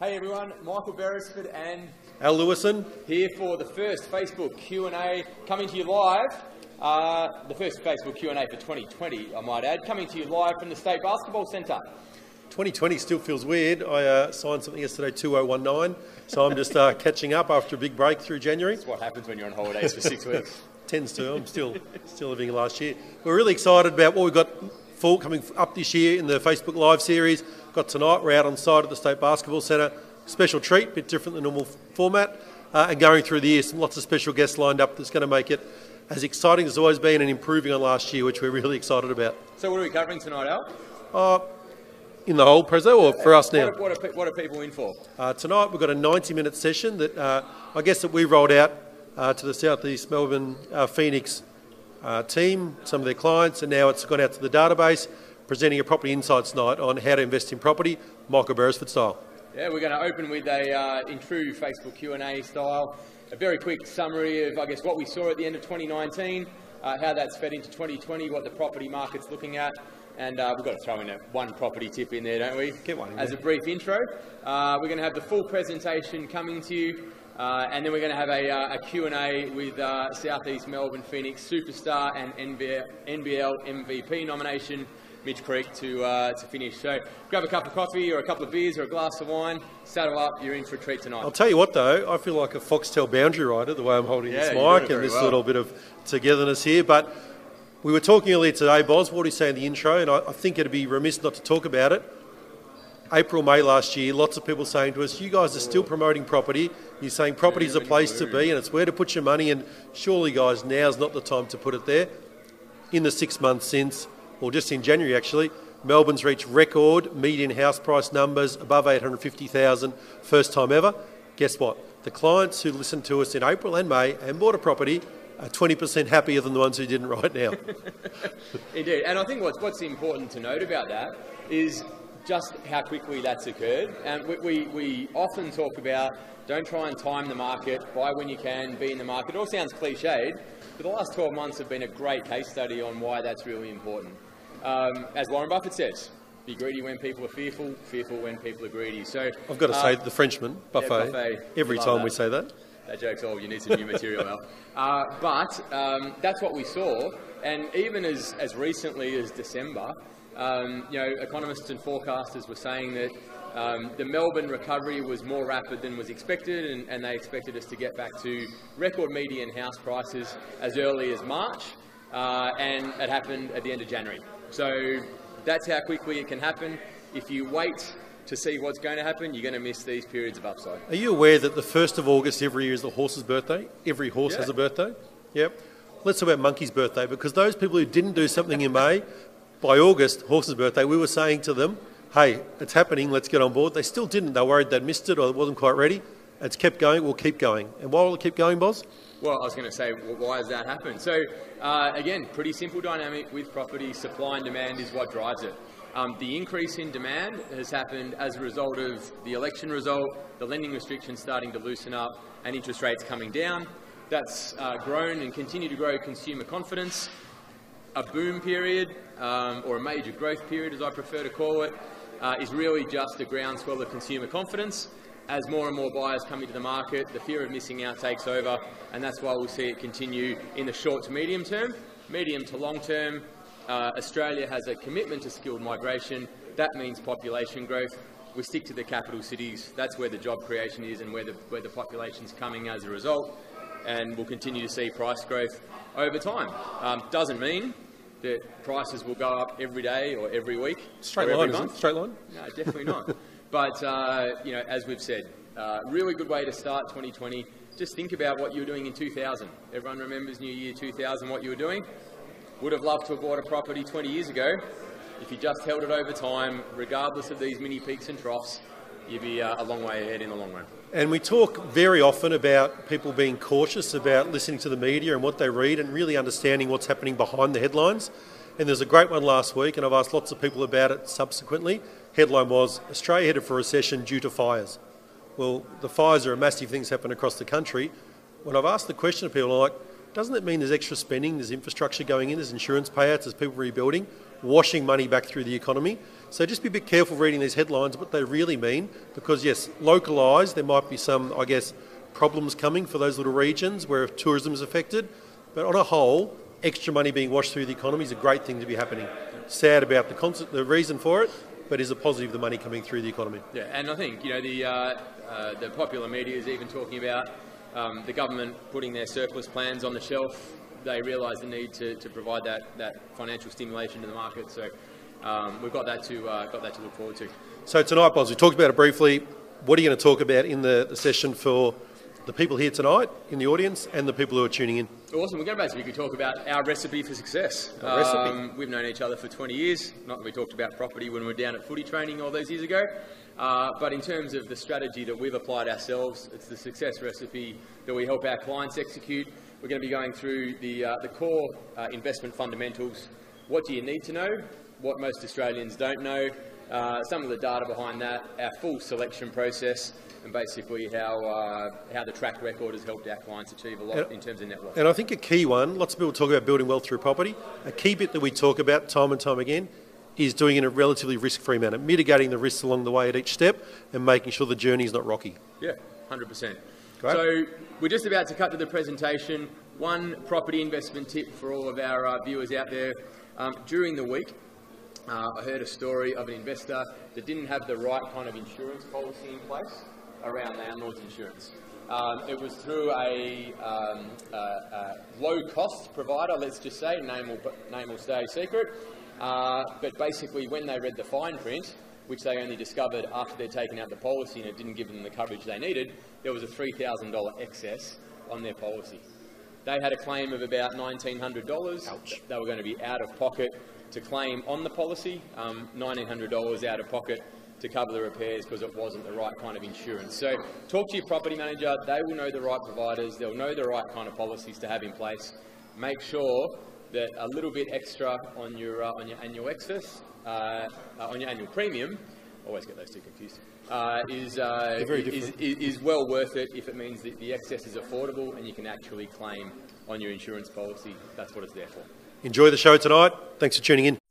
Hey everyone, Michael Beresford and Al Lewison here for the first Facebook Q&A, coming to you live. The first Facebook Q&A for 2020, I might add, coming to you live from the State Basketball Centre. 2020 still feels weird. I signed something yesterday, 2019, so I'm just catching up after a big break through January. That's what happens when you're on holidays for 6 weeks. Tends to. I'm still living last year. We're really excited about what we've got coming up this year in the Facebook Live series. Got tonight, we're out on site at the State Basketball Centre. Special treat, a bit different than normal format. And going through the year, lots of special guests lined up that's going to make it as exciting as it's always been and improving on last year, which we're really excited about. So what are we covering tonight, Al? In the whole Prezzo or for us now? What are people in for? Tonight we've got a 90-minute session that I guess that we rolled out to the South East Melbourne Phoenix team, some of their clients, and now it's gone out to the database, presenting a property insights night on how to invest in property, Michael Beresford style. Yeah, we're going to open with in true Facebook Q&A style, a very quick summary of, I guess, what we saw at the end of 2019, how that's fed into 2020, what the property market's looking at, and we've got to throw in one property tip in there, don't we? Get one in as there. a brief intro. We're going to have the full presentation coming to you, and then we're going to have a Q&A with South East Melbourne Phoenix superstar and NBL MVP nomination, Mitch Creek, to finish. So grab a cup of coffee or a couple of beers or a glass of wine, saddle up, you're in for a treat tonight. I'll tell you what though, I feel like a Foxtel boundary rider the way I'm holding this mic and this little bit of togetherness here. But we were talking earlier today, Boz, what did he say in the intro, and I think it'd be remiss not to talk about it. April, May last year, lots of people saying to us, you guys are still promoting property. You're saying property is a place to be and it's where to put your money, and surely, guys, now's not the time to put it there. In the 6 months since, or just in January actually, Melbourne's reached record median house price numbers above 850,000, first time ever. Guess what? The clients who listened to us in April and May and bought a property are 20% happier than the ones who didn't right now. Indeed, and I think what's important to note about that is just how quickly that's occurred. And we often talk about don't try and time the market, buy when you can, be in the market. It all sounds cliched, but the last 12 months have been a great case study on why that's really important. As Warren Buffett says, be greedy when people are fearful, fearful when people are greedy. So I've got to say the Frenchman, buffet, yeah, buffet. Every time we say that. That joke's all, you need some new material, Al. But that's what we saw, and even as recently as December, economists and forecasters were saying that the Melbourne recovery was more rapid than was expected, and they expected us to get back to record median house prices as early as March, and it happened at the end of January. So that's how quickly it can happen. If you wait to see what's going to happen, you're going to miss these periods of upside. Are you aware that the 1st of August every year is the horse's birthday? Every horse has a birthday? Yep. Let's talk about monkey's birthday, because those people who didn't do something in May, by August, horse's birthday, we were saying to them, hey, it's happening, let's get on board. They still didn't. They were worried they'd missed it or it wasn't quite ready. It's kept going, we'll keep going. And why will it keep going, Boz? Well, I was going to say, why has that happened? So, again, pretty simple dynamic with property. Supply and demand is what drives it. The increase in demand has happened as a result of the election result, the lending restrictions starting to loosen up, and interest rates coming down. That's grown and continued to grow consumer confidence. A boom period, or a major growth period as I prefer to call it, is really just a groundswell of consumer confidence. As more and more buyers come into the market, the fear of missing out takes over, and that's why we'll see it continue in the short to medium term. Medium to long term, Australia has a commitment to skilled migration. That means population growth. We stick to the capital cities. That's where the job creation is and where the population's coming as a result. And we'll continue to see price growth over time. Doesn't mean that prices will go up every day or every week. Straight line, isn't it? Straight line? No, definitely not. But, as we've said, really good way to start 2020. Just think about what you were doing in 2000. Everyone remembers New Year 2000, what you were doing. Would have loved to have bought a property 20 years ago. If you just held it over time, regardless of these mini peaks and troughs, you'd be a long way ahead in the long run. And we talk very often about people being cautious about listening to the media and what they read and really understanding what's happening behind the headlines. And there's a great one last week, and I've asked lots of people about it subsequently. Headline was, Australia headed for recession due to fires. Well, the fires are a massive thing that's happened across the country. When I've asked the question to people, I'm like, doesn't it mean there's extra spending, there's infrastructure going in, there's insurance payouts, there's people rebuilding? washing money back through the economy. So just be a bit careful reading these headlines, what they really mean, because yes, localised, there might be some, I guess, problems coming for those little regions where tourism is affected, but on a whole, extra money being washed through the economy is a great thing to be happening. Sad about the reason for it, but is a positive, the money coming through the economy. Yeah, and I think, the popular media is even talking about the government putting their surplus plans on the shelf. They realise the need to provide that financial stimulation to the market. So we've got that to look forward to. So tonight, Boz, we talked about it briefly. What are you going to talk about in the session for the people here tonight in the audience and the people who are tuning in? Awesome. We're going to basically talk about our recipe for success. We've known each other for 20 years. Not that we talked about property when we were down at footy training all those years ago. But in terms of the strategy that we've applied ourselves, it's the success recipe that we help our clients execute. We're going to be going through the core investment fundamentals. What do you need to know? What most Australians don't know. Some of the data behind that, our full selection process, and basically how the track record has helped our clients achieve a lot in terms of net worth. And I think a key one, lots of people talk about building wealth through property. A key bit that we talk about time and time again is doing it in a relatively risk-free manner, mitigating the risks along the way at each step and making sure the journey is not rocky. Yeah, 100%. Great. So we're just about to cut to the presentation. One property investment tip for all of our viewers out there. During the week, I heard a story of an investor that didn't have the right kind of insurance policy in place around landlord's insurance. It was through a low-cost provider, let's just say, name will stay secret. But basically, when they read the fine print, which they only discovered after they'd taken out the policy and it didn't give them the coverage they needed, there was a $3,000 excess on their policy. They had a claim of about $1,900. Ouch. They were going to be out of pocket to claim on the policy, $1,900 out of pocket to cover the repairs because it wasn't the right kind of insurance. So talk to your property manager. They will know the right providers. They'll know the right kind of policies to have in place. Make sure that a little bit extra on your annual excess, on your annual premium, always get those two confused, is well worth it if it means that the excess is affordable and you can actually claim on your insurance policy. That's what it's there for. Enjoy the show tonight. Thanks for tuning in.